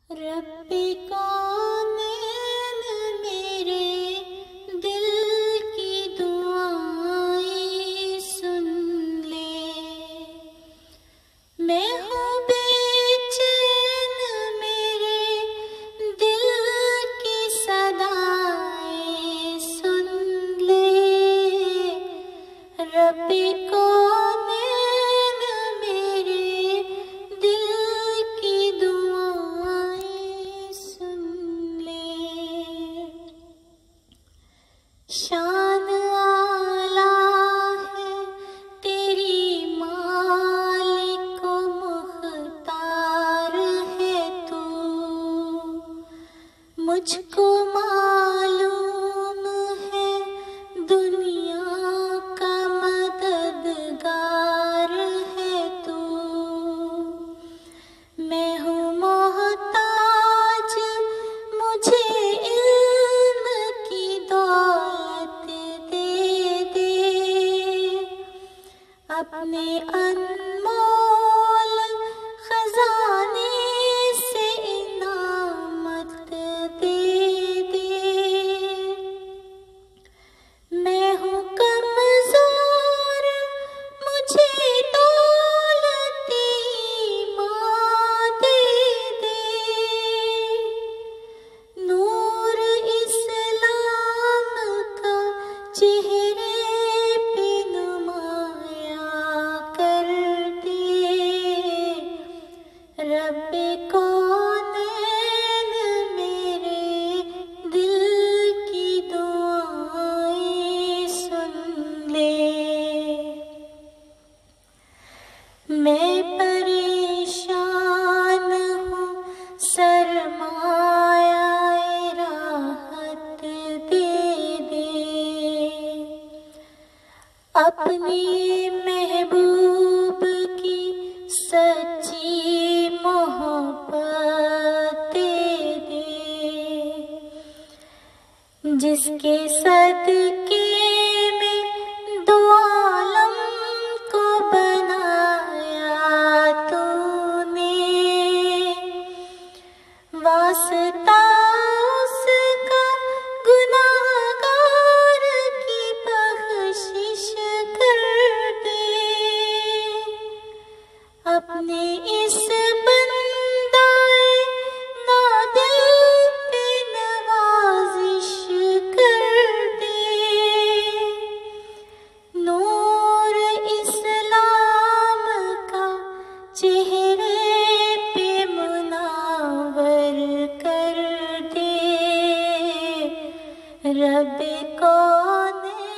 رب کونین میرے دل کی دعائیں سن لے، میں ہوں بے چین میرے دل کی صدائیں سن لے، رب کونین میرے دل کی دعائیں سن لے۔ شان اعلیٰ ہے تیری مالک و مختار ہے تو، مجھ کو معلوم ہے دنیا کا مددگار ہے تو، میں ہوں محتاج مجھے علم کی دولت دے دے، اپنے انمول خزانے سے انعامت دے دے، میں ہوں کمزور مجھے دولت ایمان دے دے، نور اسلام کا چہرے پہ نمایاں کر دے، رب کونین میرے دل کی دعائیں سن لے۔ میں پریشان ہوں سرمایہ راحت دے دے، اپنی محبوب کی سچی محبت دے دے، جس کے صدقے میں دو عالم کو بنایا تو نے، واسطہ اس کا گناہ گار کی بخشش کر دے، اپنے اس بندائے نادل پہ نوازش کر دے، نور اسلام کا چہرے پہ منور کر دے، رب کونین